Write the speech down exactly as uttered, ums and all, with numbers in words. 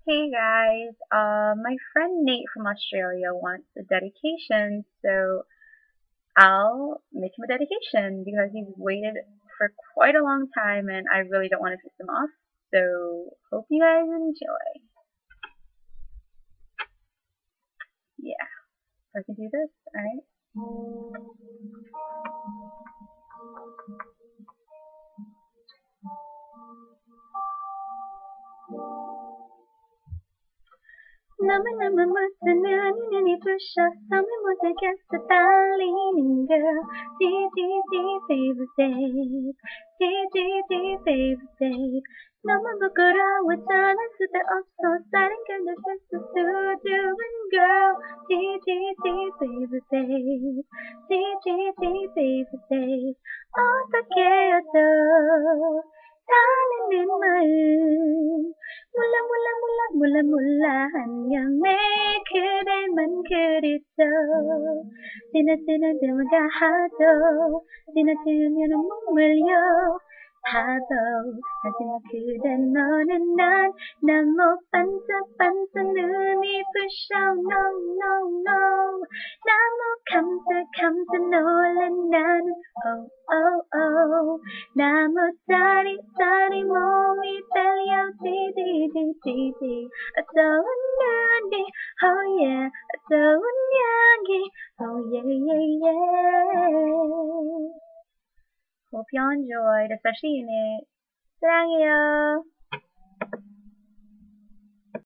Hey guys, uh, my friend Nate from Australia wants a dedication, so I'll make him a dedication because he's waited for quite a long time and I really don't want to piss him off. So, hope you guys enjoy. Yeah, I can do this, alright? Nama nama matanya ni ni pusha sami mota gesta darling girl dee dee dee baby babe dee dee dee baby babe nama bukurawat sana sudah opso saling kena festa suduin girl dee dee dee baby babe dee dee dee baby babe 어떻게 해도 달리는 마음 몰라 몰라 몰라 몰라 몰라 한여매 그대만 그리도 지나치는 데마다 하도 지나치면 머물려 파도 하지만 그대 너는 난 난 못 반짝반짝 눈이 부셔 no no no 너무 감싸 감싸 놀란 나는 oh oh oh 너무 짜릿짜릿 몸이 떨려 디디디디디 어떤 눈이 oh yeah 어떤 향기 oh yeah yeah yeah Hope y'all enjoyed, especially you, Nate. 사랑해요.